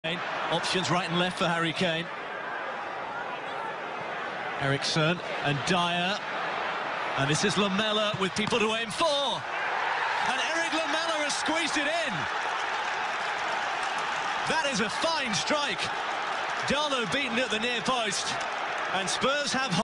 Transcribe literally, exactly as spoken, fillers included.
Options right and left for Harry Kane. Eriksson and Dyer. And this is Lamela with people to aim for. And Erik Lamela has squeezed it in. That is a fine strike. Darlow beaten at the near post. And Spurs have